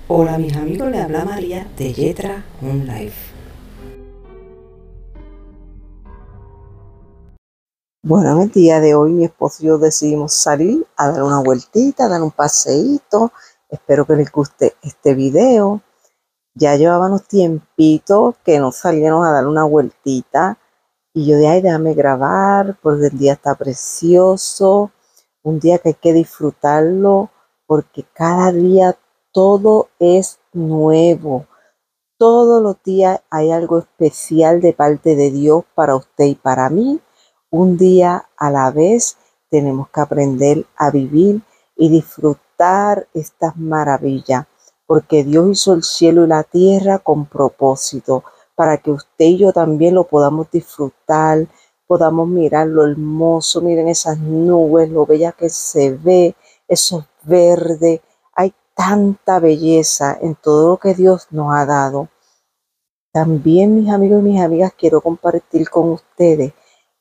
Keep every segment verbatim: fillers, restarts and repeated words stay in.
Hola mis amigos, le habla María de Yetra Home Life. Bueno, en el día de hoy mi esposo y yo decidimos salir a dar una vueltita, a dar un paseíto. Espero que les guste este video. Ya llevábamos tiempito que nos salieron a dar una vueltita y yo de ahí déjame grabar porque el día está precioso, un día que hay que disfrutarlo porque cada día todo es nuevo. Todos los días hay algo especial de parte de Dios para usted y para mí. Un día a la vez tenemos que aprender a vivir y disfrutar estas maravillas, porque Dios hizo el cielo y la tierra con propósito, para que usted y yo también lo podamos disfrutar, podamos mirar lo hermoso, miren esas nubes, lo bella que se ve, esos verdes. Hay tanta belleza en todo lo que Dios nos ha dado. También, mis amigos y mis amigas, quiero compartir con ustedes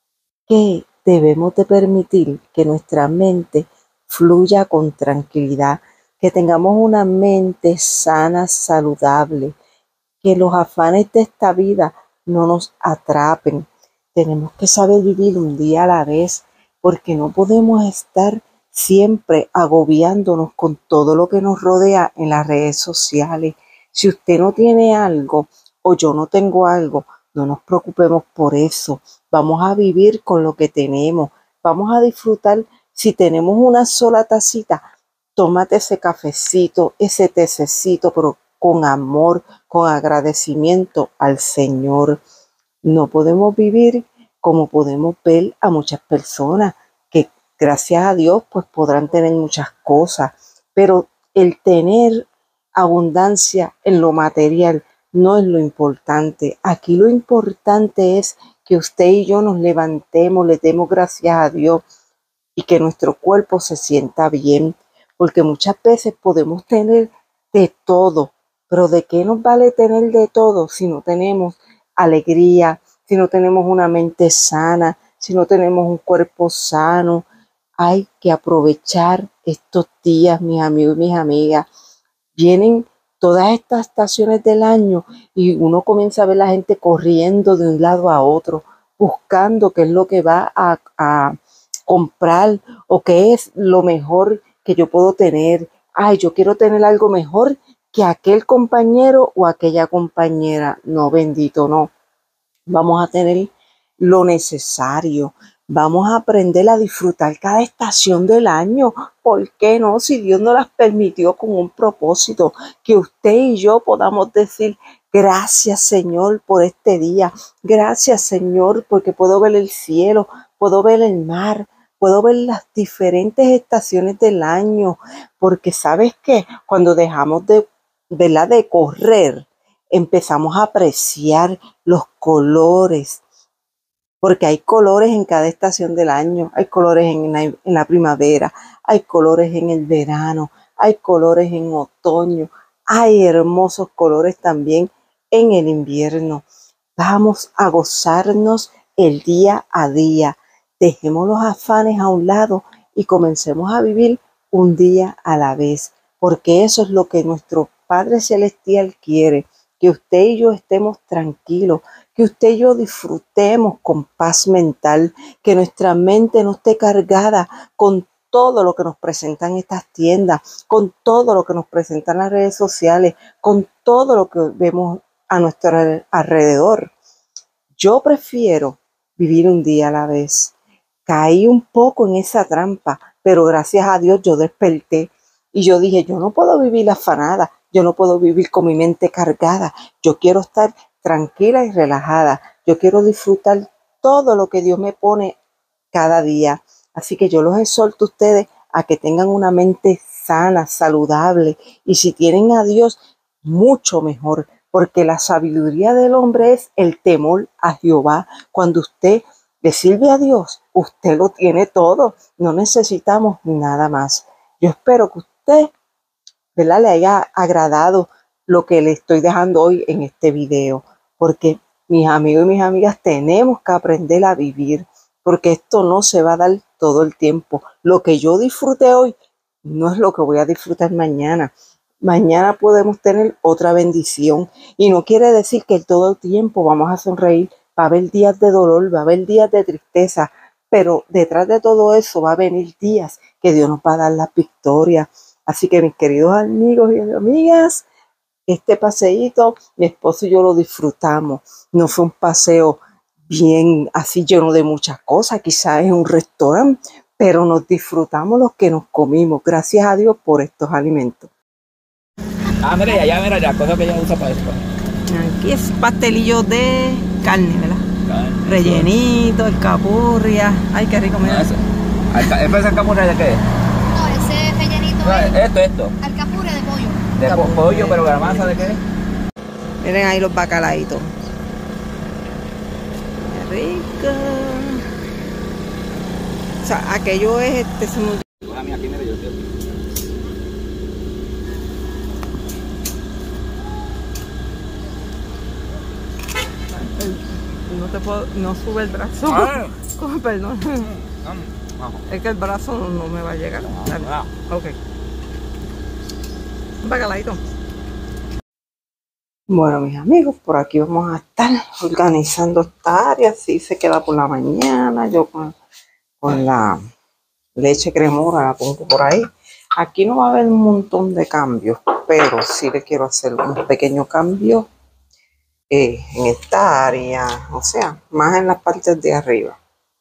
que debemos de permitir que nuestra mente fluya con tranquilidad, que tengamos una mente sana, saludable, que los afanes de esta vida no nos atrapen. Tenemos que saber vivir un día a la vez, porque no podemos estar siempre agobiándonos con todo lo que nos rodea en las redes sociales. Si usted no tiene algo o yo no tengo algo, no nos preocupemos por eso. Vamos a vivir con lo que tenemos. Vamos a disfrutar. Si tenemos una sola tacita, tómate ese cafecito, ese tececito, pero con amor, con agradecimiento al Señor. No podemos vivir como podemos ver a muchas personas que, gracias a Dios, pues podrán tener muchas cosas, pero el tener abundancia en lo material no es lo importante. Aquí lo importante es que usted y yo nos levantemos, le demos gracias a Dios y que nuestro cuerpo se sienta bien, porque muchas veces podemos tener de todo, pero ¿de qué nos vale tener de todo si no tenemos alegría, si no tenemos una mente sana, si no tenemos un cuerpo sano? Hay que aprovechar estos días, mis amigos y mis amigas. Vienen todas estas estaciones del año y uno comienza a ver la gente corriendo de un lado a otro, buscando qué es lo que va a, a comprar o qué es lo mejor que yo puedo tener. Ay, yo quiero tener algo mejor que aquel compañero o aquella compañera. No, bendito, no. Vamos a tener lo necesario. Vamos a aprender a disfrutar cada estación del año. ¿Por qué no? Si Dios nos las permitió con un propósito, que usted y yo podamos decir: gracias, Señor, por este día. Gracias, Señor, porque puedo ver el cielo, puedo ver el mar, puedo ver las diferentes estaciones del año. Porque ¿sabes qué? Cuando dejamos de, ¿verdad?, de correr, empezamos a apreciar los colores, porque hay colores en cada estación del año. Hay colores en la, en la primavera, hay colores en el verano, hay colores en otoño, hay hermosos colores también en el invierno. Vamos a gozarnos el día a día. Dejemos los afanes a un lado y comencemos a vivir un día a la vez, porque eso es lo que nuestro Padre Celestial quiere, que usted y yo estemos tranquilos, que usted y yo disfrutemos con paz mental, que nuestra mente no esté cargada con todo lo que nos presentan estas tiendas, con todo lo que nos presentan las redes sociales, con todo lo que vemos a nuestro alrededor. Yo prefiero vivir un día a la vez. Caí un poco en esa trampa, pero gracias a Dios yo desperté y yo dije: yo no puedo vivir afanada, yo no puedo vivir con mi mente cargada, yo quiero estar tranquila y relajada, yo quiero disfrutar todo lo que Dios me pone cada día. Así que yo los exhorto a ustedes a que tengan una mente sana, saludable, y si tienen a Dios, mucho mejor, porque la sabiduría del hombre es el temor a Jehová. Cuando usted le sirve a Dios, usted lo tiene todo, no necesitamos nada más. Yo espero que usted, ¿verdad?, le haya agradado lo que le estoy dejando hoy en este video, porque mis amigos y mis amigas tenemos que aprender a vivir, porque esto no se va a dar todo el tiempo. Lo que yo disfruté hoy no es lo que voy a disfrutar mañana. mañana podemos tener otra bendición. Y no quiere decir que todo el tiempo vamos a sonreír. Va a haber días de dolor, va a haber días de tristeza, pero detrás de todo eso va a venir días que Dios nos va a dar la victoria. Así que mis queridos amigos y amigas, este paseíto, mi esposo y yo lo disfrutamos. No fue un paseo bien así lleno de muchas cosas, quizás en un restaurante, pero nos disfrutamos los que nos comimos. Gracias a Dios por estos alimentos. Ah, mira, ya, ya, mira, la cosa que ella usa para esto. Aquí es pastelillo de carne, ¿verdad? Carne. Rellenito, alcapurria. Ay, qué rico, mira. Eso. ¿Es esa alcapurria de qué? No, ese rellenito No, es esto, esto. alcapurria de pollo. De po pollo, pero la masa de qué? Miren ahí los bacalaitos. Qué rico. O sea, aquello es este. Se me... A mí aquí, mira, yo estoy aquí. No te puedo, no sube el brazo. Ah. Oh, perdón. Vamos. Es que el brazo no, no me va a llegar. Dale. Ah. Ok. Un bacalaito. Bueno, mis amigos, por aquí vamos a estar organizando esta área. Si se queda por la mañana, yo con, con la leche cremosa la pongo por ahí. Aquí no va a haber un montón de cambios, pero sí le quiero hacer un pequeño cambio eh, en esta área, o sea, más en las partes de arriba.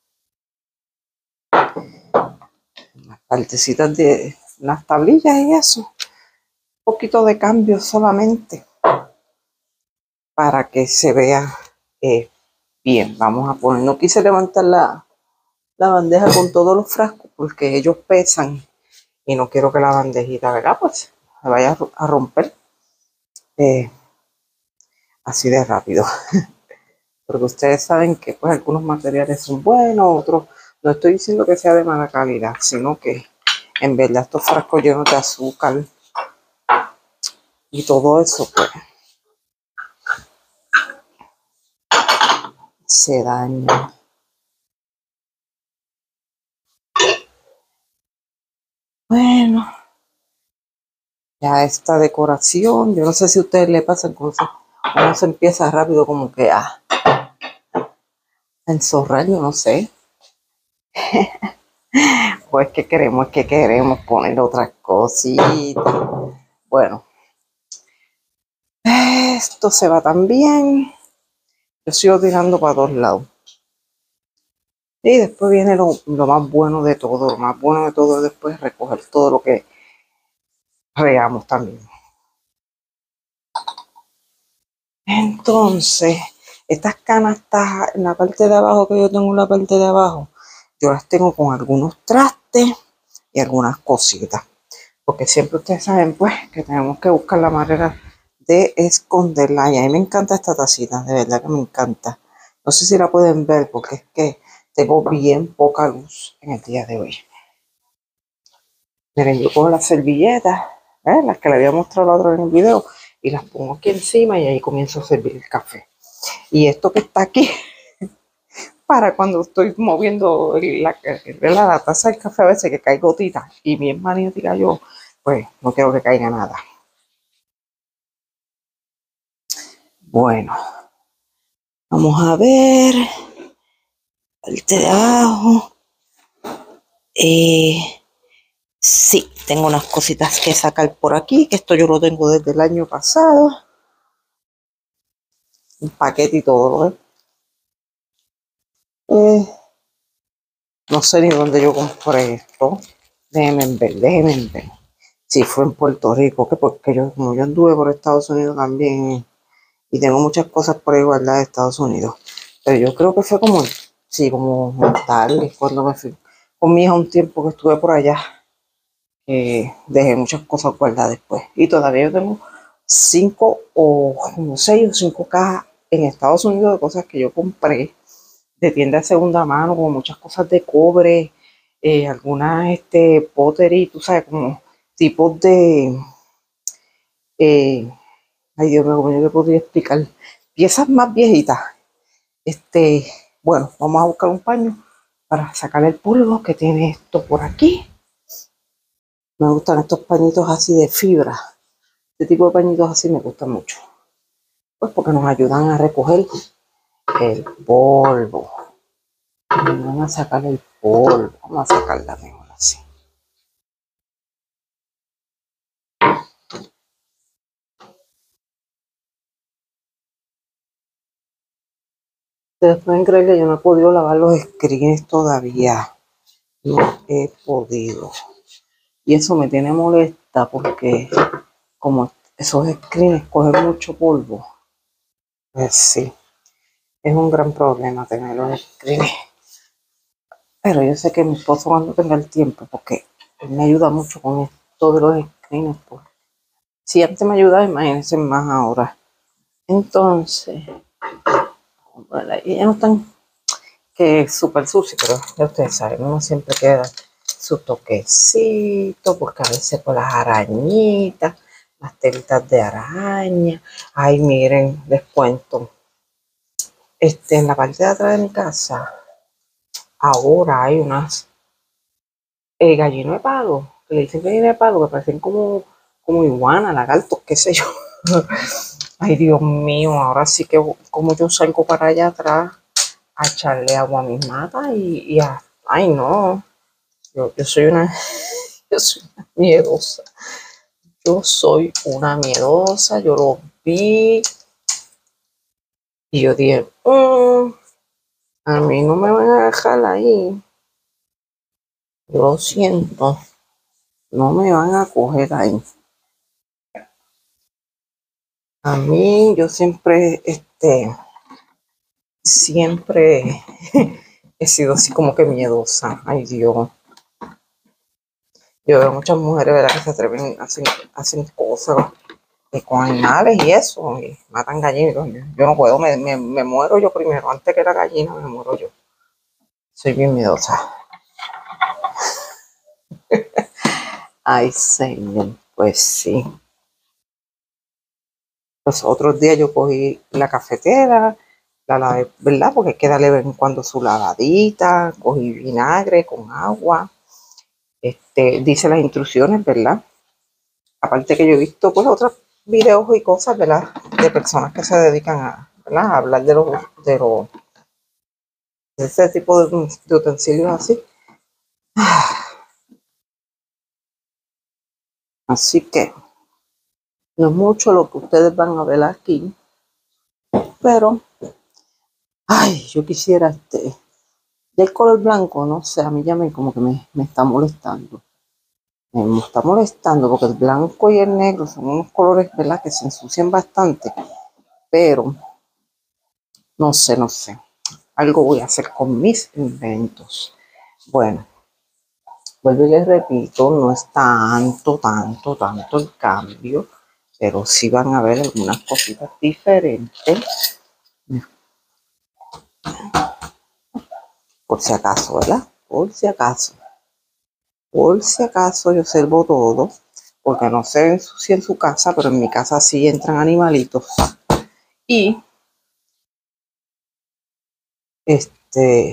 Las partecitas de las tablillas y eso. Un poquito de cambio solamente para que se vea eh, bien. Vamos a poner, no quise levantar la, la bandeja con todos los frascos porque ellos pesan y no quiero que la bandejita, ¿verdad? Pues se vaya a romper eh, así de rápido. Porque ustedes saben que pues algunos materiales son buenos, otros no estoy diciendo que sea de mala calidad, sino que en verdad estos frascos llenos de azúcar y todo eso pues se daña. Bueno, ya esta decoración, yo no sé si a ustedes les pasan cosas, uno se empieza rápido como que a, a enzorrar, yo no sé. Pues que queremos, es que queremos poner otras cositas. Bueno, esto se va también. Yo sigo tirando para dos lados. Y después viene lo, lo más bueno de todo. Lo más bueno de todo es después recoger todo lo que regamos también. Entonces, estas canastas en la parte de abajo que yo tengo en la parte de abajo, yo las tengo con algunos trastes y algunas cositas. Porque siempre ustedes saben pues que tenemos que buscar la manera de esconderla. Y a mí me encanta esta tacita, de verdad que me encanta. No sé si la pueden ver porque es que tengo bien poca luz en el día de hoy. Miren, yo cojo las servilletas, ¿eh? Las que les había mostrado la otra vez en el video, y las pongo aquí encima y ahí comienzo a servir el café. Y esto que está aquí, para cuando estoy moviendo la, la, la taza del café, a veces que cae gotita y bien maniática yo, pues no quiero que caiga nada. Bueno, vamos a ver el de abajo. Eh, sí, tengo unas cositas que sacar por aquí, que esto yo lo tengo desde el año pasado. Un paquete y todo, ¿eh? Eh, no sé ni dónde yo compré esto. Déjenme ver, déjenme ver. Si fue en Puerto Rico, que porque yo, como yo anduve por Estados Unidos también, y tengo muchas cosas por ahí guardadas de Estados Unidos. Pero yo creo que fue como, sí, como tal, cuando me fui con mi hija un tiempo que estuve por allá. Eh, dejé muchas cosas guardadas después. Y todavía yo tengo cinco o como seis o cinco cajas en Estados Unidos de cosas que yo compré de tienda de segunda mano, como muchas cosas de cobre, eh, algunas este, pottery, tú sabes, como tipos de, eh, ay Dios mío, ¿cómo yo le podría explicar? Piezas más viejitas. Este, bueno, vamos a buscar un paño para sacar el polvo que tiene esto por aquí. Me gustan estos pañitos así de fibra, Este tipo de pañitos así me gustan mucho. Pues porque nos ayudan a recoger el polvo. Nos van a sacar el polvo. Vamos a sacarla mejor así. Ustedes pueden creer que yo no he podido lavar los screens todavía. No he podido. Y eso me tiene molesta porque como esos screens cogen mucho polvo. Pues sí, es un gran problema tener los screens. Pero yo sé que mi esposo cuando tenga el tiempo, porque él me ayuda mucho con esto de los screens. Pues. Si antes me ayudaba, imagínense más ahora. Entonces, bueno, ya no están que es súper sucio, pero ya ustedes saben, uno siempre queda su toquecito, porque a veces por las arañitas, las telitas de araña. Ay, miren, les cuento. Este, en la parte de atrás de mi casa, ahora hay unas eh, gallinas de palo, que le dicen gallina de palo, que parecen como, como iguanas, lagartos, qué sé yo. Ay, Dios mío, ahora sí que como yo salgo para allá atrás a echarle agua a mis matas y, y a, ay no, yo, yo soy una, yo soy una miedosa. Yo soy una miedosa, yo lo vi y yo dije, mm, a mí no me van a dejar ahí. Yo lo siento, no me van a coger ahí. A mí, yo siempre, este, siempre he sido así como que miedosa. Ay, Dios. Yo veo muchas mujeres, ¿verdad?, que se atreven, hacen, hacen cosas eh, con animales y eso, y matan gallinas. Yo, yo no puedo, me, me, me muero yo primero. Antes que la gallina, me muero yo. Soy bien miedosa. Ay, señor, pues sí. Los otros días yo cogí la cafetera, la lavé, ¿verdad? Porque hay que darle de vez en cuando su lavadita, cogí vinagre con agua. Este, dice las instrucciones, ¿verdad? Aparte que yo he visto pues otros videos y cosas, ¿verdad? De personas que se dedican a, ¿verdad?, a hablar de los, de los, de ese tipo de, de utensilios así. Así que no es mucho lo que ustedes van a ver aquí, pero, ay, yo quisiera este, del color blanco, no sé, a mí ya me como que me, me está molestando. Me está molestando porque el blanco y el negro son unos colores, ¿verdad?, que se ensucian bastante, pero no sé, no sé. Algo voy a hacer con mis inventos. Bueno, vuelvo y les repito, no es tanto, tanto, tanto el cambio, pero sí van a ver algunas cositas diferentes. Por si acaso, ¿verdad? Por si acaso. Por si acaso yo observo todo, porque no se ensucia en su casa, pero en mi casa sí entran animalitos. Y este,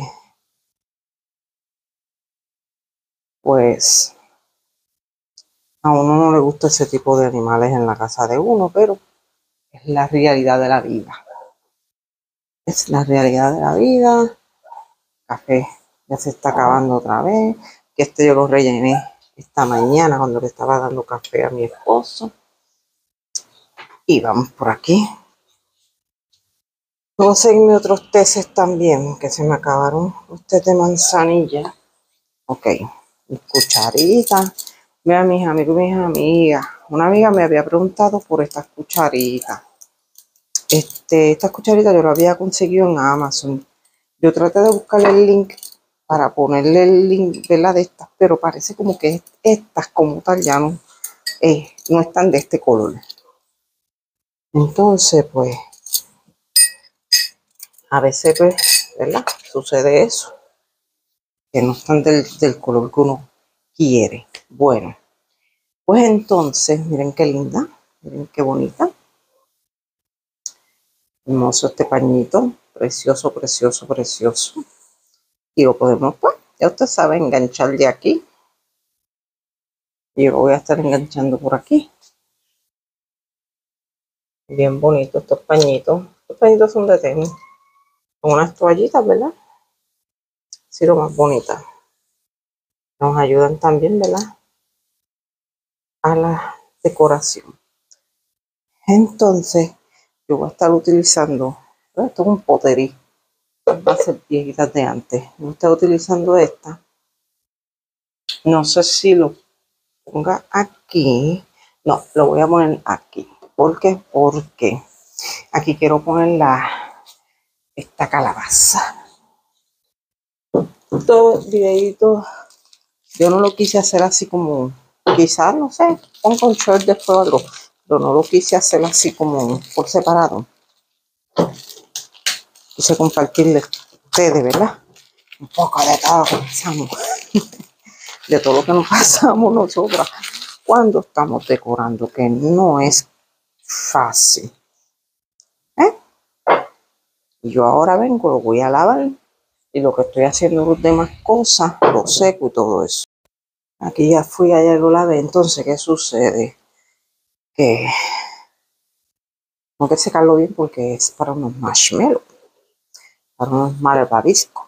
pues a uno no le gusta ese tipo de animales en la casa de uno, pero es la realidad de la vida. Es la realidad de la vida. Café ya se está acabando otra vez. Que este yo lo rellené esta mañana cuando le estaba dando café a mi esposo. Y vamos por aquí. Vamos a seguirme otros teces también, que se me acabaron los tés de manzanilla. Ok, mi cucharita. Mira, mis amigos y mis amigas. Una amiga me había preguntado por estas cucharitas. Este, estas cucharitas yo las había conseguido en Amazon. Yo traté de buscarle el link para ponerle el link de la de estas, pero parece como que estas como tal ya no, eh, no están de este color. Entonces, pues, a veces, pues, ¿verdad?, sucede eso, que no están del, del color que uno quiere. Bueno, pues entonces, miren qué linda, miren qué bonita. Hermoso este pañito, precioso, precioso, precioso. Y lo podemos, pues, ya usted sabe, enganchar de aquí. Y yo lo voy a estar enganchando por aquí. Bien bonito estos pañitos. Estos pañitos son de tenis. Son unas toallitas, ¿verdad? Sí, lo más bonitas. Nos ayudan también, ¿verdad? A la decoración. Entonces, yo voy a estar utilizando, esto es un pottery, va a ser viejitas de antes. Voy a estar utilizando esta. No sé si lo ponga aquí. No, lo voy a poner aquí. ¿Por qué? Porque aquí quiero poner la, esta calabaza. Todo videito, yo no lo quise hacer así como, quizás, no sé, pongo un short después o algo, pero no lo quise hacer así como por separado. Quise compartirle a ustedes, ¿verdad? Un poco de todo lo que pasamos, de todo lo que nos pasamos nosotras cuando estamos decorando, que no es fácil. ¿Eh? Y yo ahora vengo, lo voy a lavar y lo que estoy haciendo las demás cosas, lo seco y todo eso. Aquí ya fui, ayer lo lavé, entonces, ¿qué sucede? Que tengo que secarlo bien porque es para unos marshmallows, para unos malvaviscos.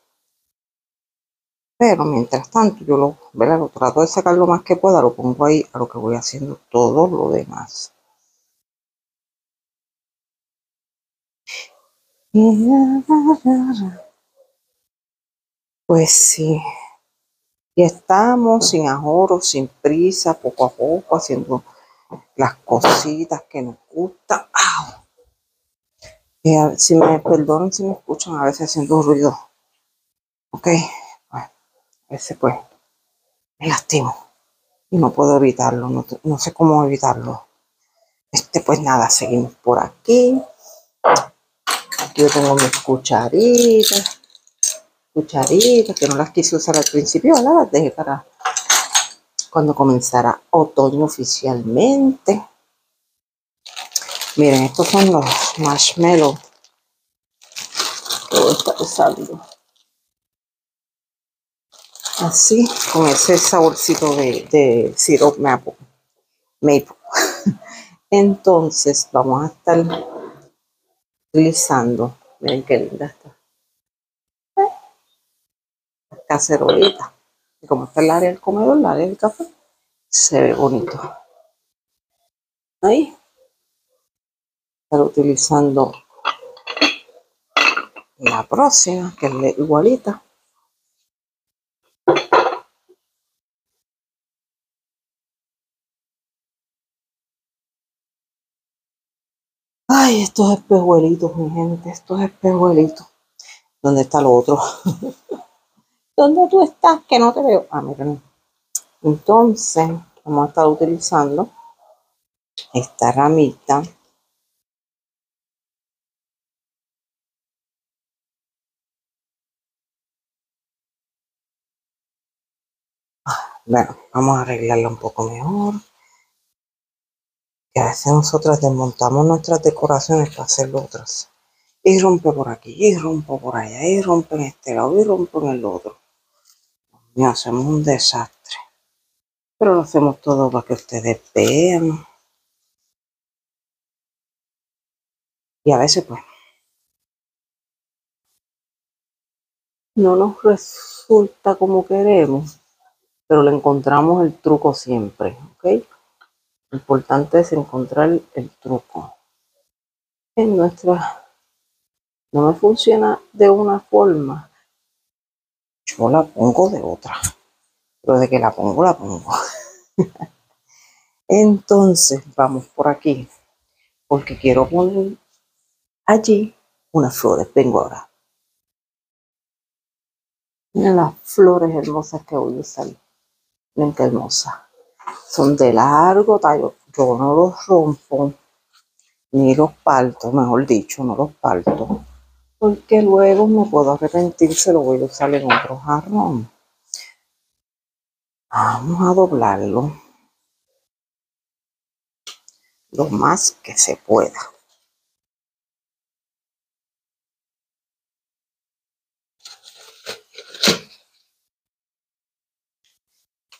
Pero mientras tanto, yo lo, ¿verdad? Lo trato de sacar lo más que pueda, lo pongo ahí a lo que voy haciendo todo lo demás. Pues sí, y estamos sin ahorro, sin prisa, poco a poco, haciendo las cositas que nos gustan. ¡Au! Y a- si me perdonan si me escuchan a veces haciendo ruido, ok, bueno, a veces pues me lastimo y no puedo evitarlo, no, no sé cómo evitarlo. Este, pues nada, seguimos por aquí. Aquí yo tengo mis cucharitas, cucharitas que no las quise usar al principio, ¿verdad? Las dejé para cuando comenzara otoño oficialmente. Miren, estos son los marshmallows que voy a estar usando. Así, con ese saborcito de, de syrup maple. maple. Entonces, vamos a estar utilizando, miren qué linda está, cacerolita. Y como está el área del comedor, el área del café, se ve bonito. Ahí, estar utilizando la próxima, que es igualita. Ay, estos espejuelitos, mi gente, estos espejuelitos. ¿Dónde está lo otro? ¿Dónde tú estás? Que no te veo. Ah, miren. Entonces, vamos a estar utilizando esta ramita. Bueno, vamos a arreglarla un poco mejor. Que a veces nosotras desmontamos nuestras decoraciones para hacer otras. Y rompe por aquí, y rompe por allá, y rompe en este lado, y rompe en el otro. Y hacemos un desastre. Pero lo hacemos todo para que ustedes vean. Y a veces, pues, no nos resulta como queremos, pero le encontramos el truco siempre, ¿ok? Lo importante es encontrar el truco. En nuestra, no me funciona de una forma, yo la pongo de otra, pero de que la pongo, la pongo. Entonces, vamos por aquí, porque quiero poner allí unas flores. Vengo ahora. Miren las flores hermosas que voy a usar. Miren qué hermosas. Son de largo tallo. Yo no los rompo, ni los parto, mejor dicho, no los parto. Porque luego me puedo arrepentir, se lo voy a usar en otro jarrón. Vamos a doblarlo lo más que se pueda.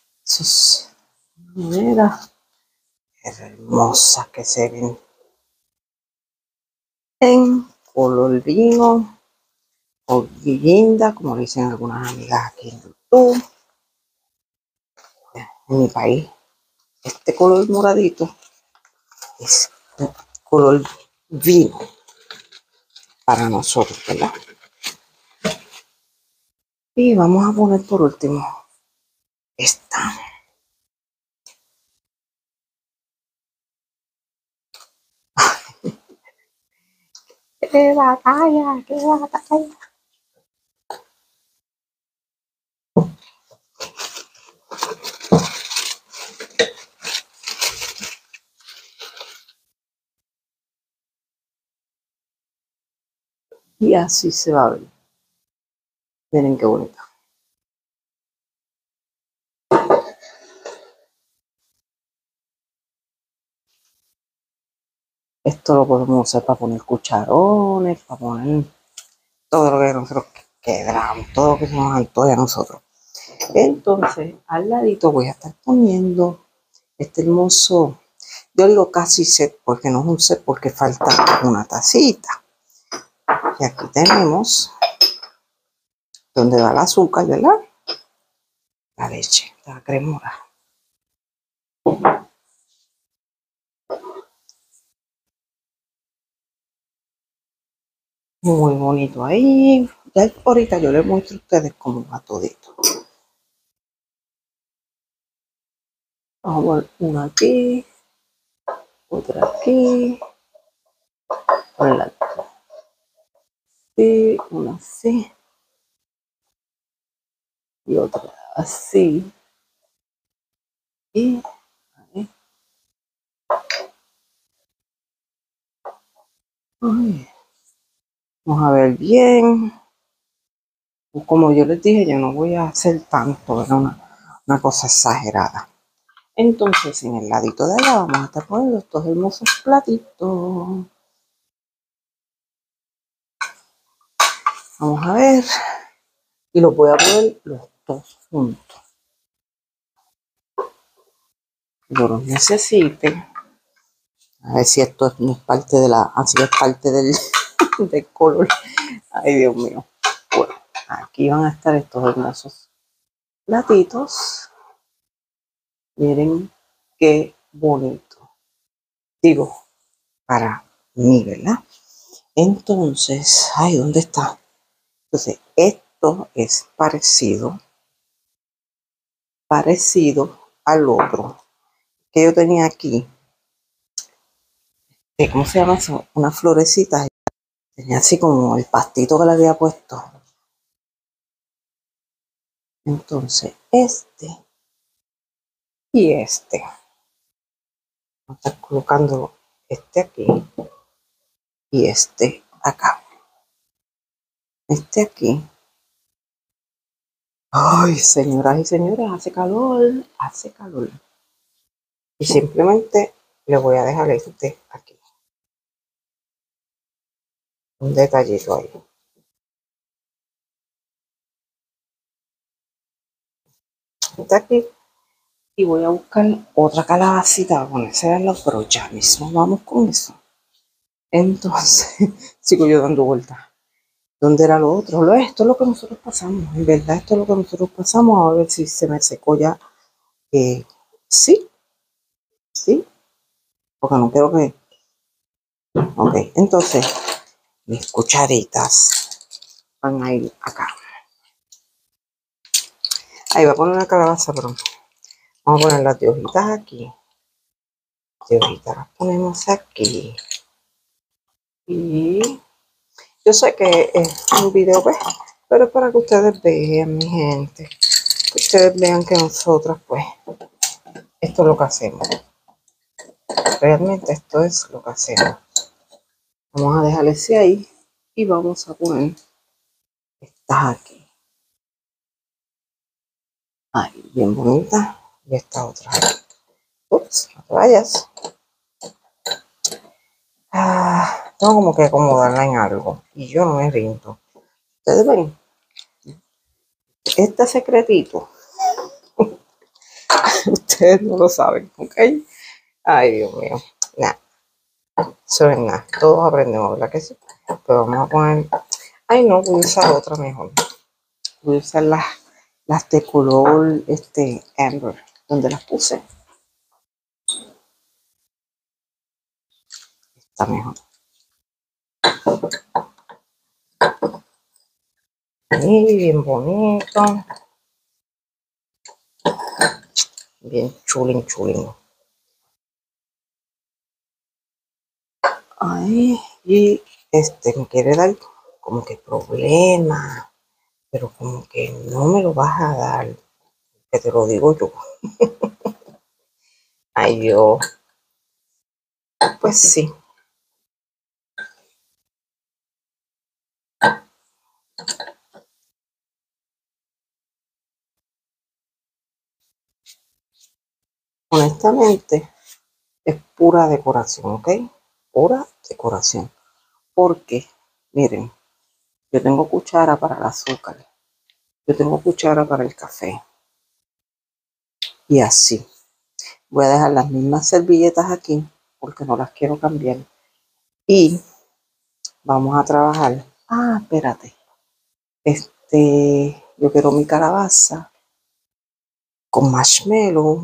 Sus maneras hermosas que se ven. en color vino o guinda, como le dicen algunas amigas aquí en YouTube. En mi país, este color moradito es color vino para nosotros, ¿verdad? Y vamos a poner por último esta. ¡Qué batalla! ¡Qué batalla! Y así se va a ver. Miren qué bonita. Esto lo podemos usar para poner cucharones, para poner todo lo que nosotros queramos, todo lo que se nos antoje a nosotros. Entonces, al ladito voy a estar poniendo este hermoso, yo digo casi set, porque no es un set, porque falta una tacita. Y aquí tenemos donde va el azúcar, ¿verdad? La leche, la cremora. Muy bonito ahí. Ya ahorita yo les muestro a ustedes cómo va todito. Vamos a poner una aquí, otra aquí, ponerla así, una así y otra así. Y ahí. Ay. Vamos a ver bien. Como yo les dije, yo no voy a hacer tanto, era una, una cosa exagerada. Entonces, en el ladito de allá vamos a estar poniendo estos hermosos platitos. Vamos a ver. Y los voy a poner los dos juntos. Yo los necesite. A ver si esto no es parte de la... Así es parte del, del color. Ay, Dios mío. Bueno, aquí van a estar estos hermosos platitos. Miren qué bonito. Digo, para mí, ¿verdad? Entonces, ay, ¿dónde está? Entonces, esto es parecido, parecido al otro que yo tenía aquí. ¿Cómo se llama eso? Una florecita. Tenía así como el pastito que le había puesto. Entonces, este y este. Vamos a estar colocando este aquí y este acá. Este aquí. Ay, señoras y señores, hace calor, hace calor. Y simplemente le voy a dejar este aquí. Un detallito ahí. Está aquí. Y voy a buscar otra calabacita para ponerse al lado, pero ya mismo vamos con eso. Entonces, sigo yo dando vueltas. ¿Dónde era lo otro? Lo, esto es lo que nosotros pasamos. En verdad, esto es lo que nosotros pasamos. A ver si se me secó ya. Eh, sí. Sí. Porque no quiero que... Ok, entonces, mis cucharitas van a ir acá. Ahí va a poner una calabaza, pero vamos a poner las de hojitas aquí. De hojitas las ponemos aquí. Y yo sé que es un video, pues, pero es para que ustedes vean, mi gente. Que ustedes vean que nosotras, pues, esto es lo que hacemos. Realmente esto es lo que hacemos. Vamos a dejarle ese ahí y vamos a poner estas aquí. Ahí, bien bonita. Y esta otra aquí. Ups, no te vayas. Ah, tengo como que acomodarla en algo. Y yo no me rindo. Ustedes ven. Este secretito. Ustedes no lo saben, ¿ok? Ay, Dios mío. Nah. Eso es nada, todos aprendemos, ¿verdad que sí? Pero vamos a poner, ay no, voy a usar otra mejor. Voy a usar las, las de color este amber, donde las puse. Está mejor. Y bien bonito. Bien chulín, chulín. Ay, y este me quiere dar como que problema, pero como que no me lo vas a dar, que te lo digo yo. Ay, yo, pues sí. Honestamente, es pura decoración, ¿ok? Pura decoración. Porque, miren, yo tengo cuchara para el azúcar. Yo tengo cuchara para el café. Y así. Voy a dejar las mismas servilletas aquí porque no las quiero cambiar. Y vamos a trabajar. Ah, espérate. Este, yo quiero mi calabaza con marshmallow.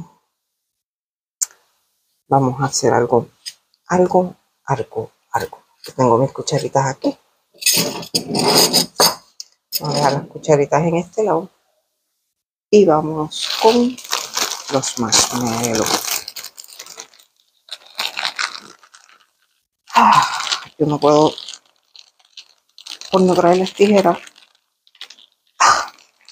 Vamos a hacer algo, algo, algo, algo. Yo tengo mis cucharitas aquí. Vamos a dejar las cucharitas en este lado. Y vamos con los marshmallows. Ah, yo no puedo, por no traer las tijeras. Ah,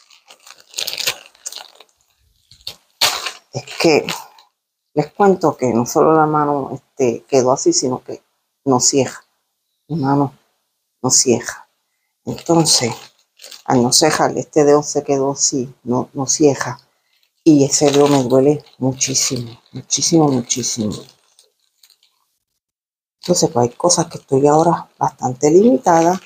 es que les cuento que no solo la mano este, quedó así, sino que no cierra. Mi mano no cierra. Entonces, al no cejar, este dedo se quedó así, no, no cierra. Y ese dedo me duele muchísimo, muchísimo, muchísimo. Entonces, pues hay cosas que estoy ahora bastante limitada.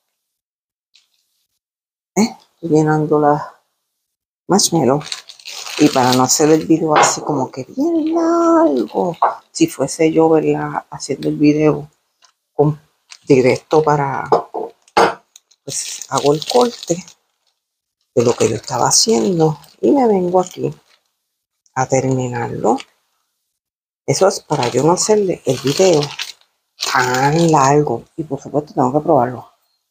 ¿Eh? Estoy llenando las marshmallow. Y para no hacer el video así como que bien largo, si fuese yo, ¿verdad?, haciendo el video con, directo para, pues hago el corte de lo que yo estaba haciendo y me vengo aquí a terminarlo. Eso es para yo no hacerle el video tan largo. Y por supuesto tengo que probarlo.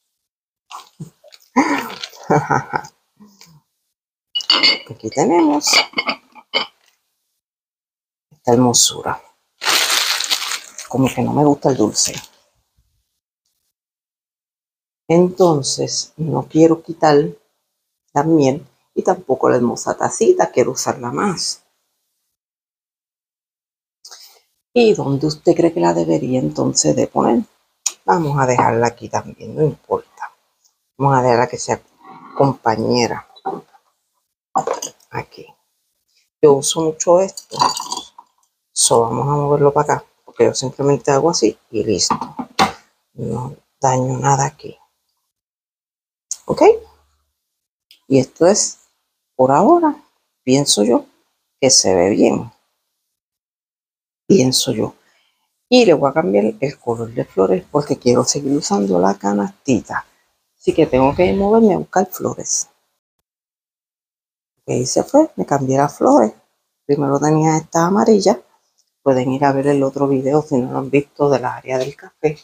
Aquí tenemos esta hermosura. Como que no me gusta el dulce. Entonces no quiero quitar la miel y tampoco la hermosa tacita. Quiero usarla más. ¿Y dónde usted cree que la debería entonces de poner? Vamos a dejarla aquí también, no importa. Vamos a dejarla que sea compañera. Aquí. Yo uso mucho esto. So, vamos a moverlo para acá. Porque yo simplemente hago así y listo. No daño nada aquí. ¿Ok? Y esto es, por ahora, pienso yo, que se ve bien. Pienso yo. Y le voy a cambiar el color de flores porque quiero seguir usando la canastita. Así que tengo que moverme a buscar flores. Lo que hice fue, me cambié las flores. Primero tenía esta amarilla. Pueden ir a ver el otro video si no lo han visto del área del café.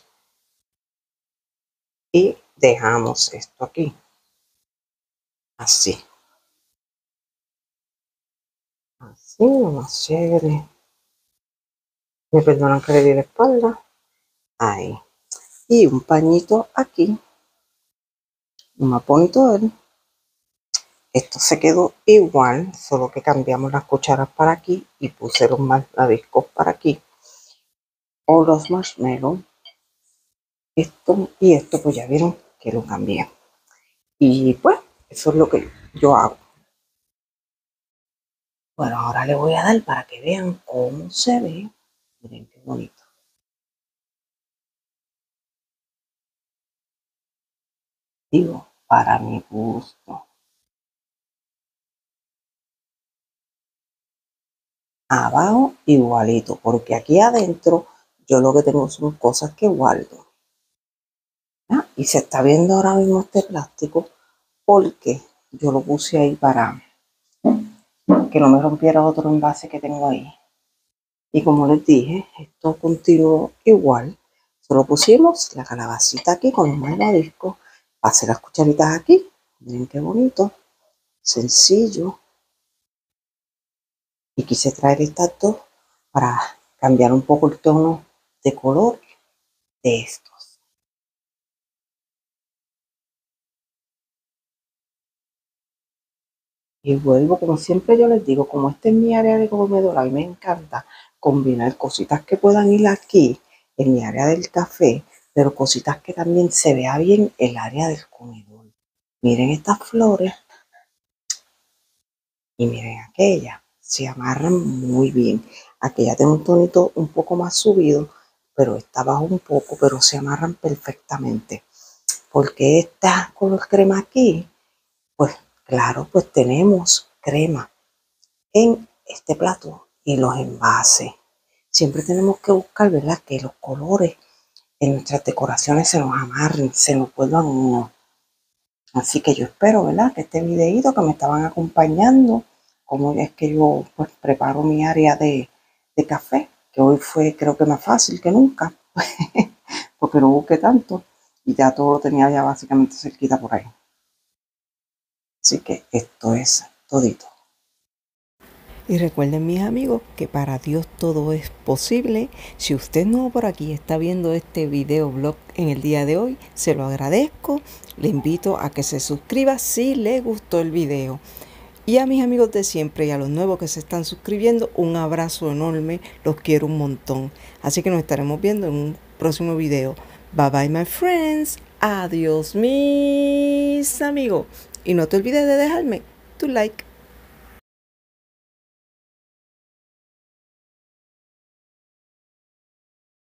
Y dejamos esto aquí. Así. Así, lo más chévere. Me perdonan que le di la espalda. Ahí. Y un pañito aquí. Un más bonito él. Esto se quedó igual, solo que cambiamos las cucharas para aquí y puse los malvaviscos para aquí. O los marshmallows. Esto y esto, pues ya vieron que lo cambié. Y pues, eso es lo que yo hago. Bueno, ahora le voy a dar para que vean cómo se ve. Miren qué bonito. Digo, para mi gusto. Abajo igualito, porque aquí adentro Yo lo que tengo son cosas que guardo. ¿Ah? Y se está viendo ahora mismo este plástico porque yo lo puse ahí para que no me rompiera otro envase que tengo ahí. Y como les dije, esto continuó igual. Solo pusimos la calabacita aquí con un malvavisco. Pasé las cucharitas aquí. Miren qué bonito. Sencillo. Y quise traer estas dos para cambiar un poco el tono de color de estos. Y vuelvo, como siempre yo les digo, como este es mi área de comedor, a mí me encanta combinar cositas que puedan ir aquí en mi área del café, pero cositas que también se vea bien el área del comedor. Miren estas flores y miren aquella, se amarran muy bien. Aquella tiene un tonito un poco más subido, pero esta baja un poco, pero se amarran perfectamente. Porque esta color crema aquí, pues claro, pues tenemos crema en este plato y los envases. Siempre tenemos que buscar, ¿verdad?, que los colores en nuestras decoraciones se nos amarren, se nos vuelvan uno. Así que yo espero, ¿verdad?, que este videito que me estaban acompañando, como es que yo pues preparo mi área de, de café, que hoy fue creo que más fácil que nunca, porque no busqué tanto y ya todo lo tenía ya básicamente cerquita por ahí. Así que esto es todito. Y recuerden, mis amigos, que para Dios todo es posible. Si usted no por aquí está viendo este video blog en el día de hoy, se lo agradezco. Le invito a que se suscriba si le gustó el video. Y a mis amigos de siempre y a los nuevos que se están suscribiendo, un abrazo enorme. Los quiero un montón. Así que nos estaremos viendo en un próximo video. Bye bye, my friends. Adiós, mis amigos. Y no te olvides de dejarme tu like.